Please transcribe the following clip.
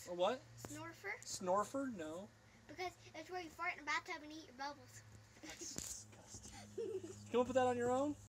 A what? Snarfer. Snarfer? No. Because it's where you fart in the bathtub and eat your bubbles. That's disgusting. You come up with that on your own?